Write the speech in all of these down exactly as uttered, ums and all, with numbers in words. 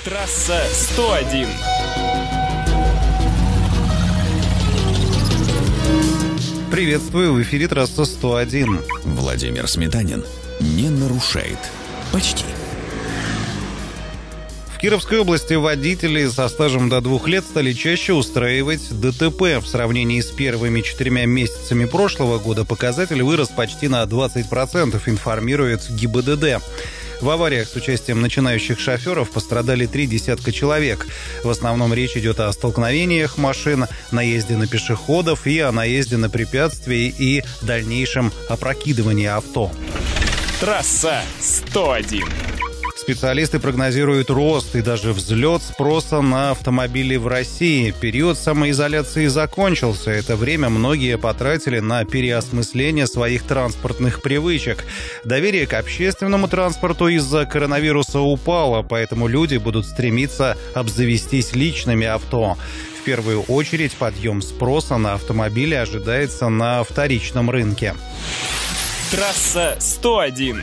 Трасса сто один. Приветствую, в эфире трасса сто один. Владимир Сметанин не нарушает. Почти. В Кировской области водители со стажем до двух лет стали чаще устраивать ДТП. В сравнении с первыми четырьмя месяцами прошлого года показатель вырос почти на двадцать процентов, информирует ГИБДД. В авариях с участием начинающих шоферов пострадали три десятка человек. В основном речь идет о столкновениях машин, наезде на пешеходов и о наезде на препятствия и дальнейшем опрокидывании авто. Трасса сто один. Специалисты прогнозируют рост и даже взлет спроса на автомобили в России. Период самоизоляции закончился. Это время многие потратили на переосмысление своих транспортных привычек. Доверие к общественному транспорту из-за коронавируса упало, поэтому люди будут стремиться обзавестись личными авто. В первую очередь подъем спроса на автомобили ожидается на вторичном рынке. Трасса сто один.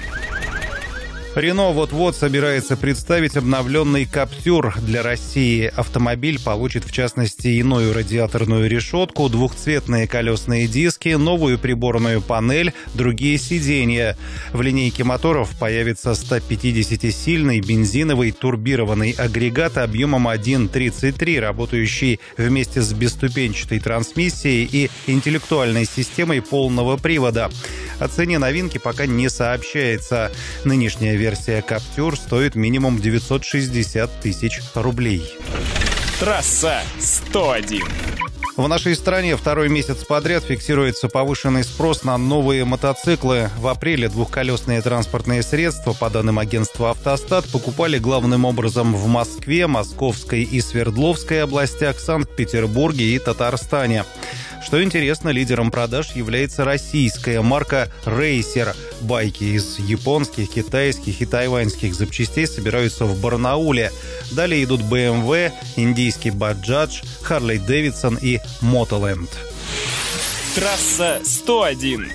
Рено вот-вот собирается представить обновленный Каптюр для России. Автомобиль получит, в частности, иную радиаторную решетку, двухцветные колесные диски, новую приборную панель, другие сиденья. В линейке моторов появится сто пятидесятисильный бензиновый турбированный агрегат объемом один целых тридцать три, работающий вместе с бесступенчатой трансмиссией и интеллектуальной системой полного привода. О цене новинки пока не сообщается. Нынешняя версия Каптюр стоит минимум девятьсот шестьдесят тысяч рублей. Трасса сто один. В нашей стране второй месяц подряд фиксируется повышенный спрос на новые мотоциклы. В апреле двухколесные транспортные средства, по данным агентства «Автостат», покупали главным образом в Москве, Московской и Свердловской областях, Санкт-Петербурге и Татарстане. Что интересно, лидером продаж является российская марка Racer. Байки из японских, китайских и тайваньских запчастей собираются в Барнауле. Далее идут бэ эм вэ, индийский Bajaj, Harley Davidson и Motoland. Трасса сто один.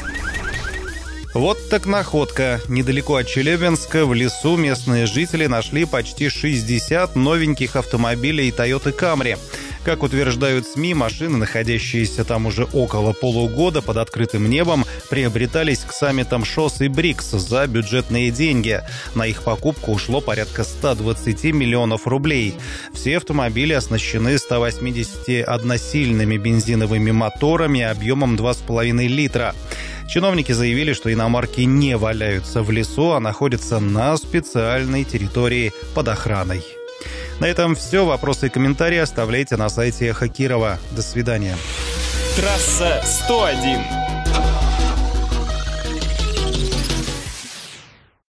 Вот так находка. Недалеко от Челябинска в лесу местные жители нашли почти шестьдесят новеньких автомобилей Toyota Camry. Как утверждают СМИ, машины, находящиеся там уже около полугода под открытым небом, приобретались к саммитам ШОС и БРИКС за бюджетные деньги. На их покупку ушло порядка ста двадцати миллионов рублей. Все автомобили оснащены ста восьмидесятиодносильными бензиновыми моторами объемом два с половиной литра. Чиновники заявили, что иномарки не валяются в лесу, а находятся на специальной территории под охраной. На этом все. Вопросы и комментарии оставляйте на сайте Эхо Кирова. До свидания. Трасса сто один.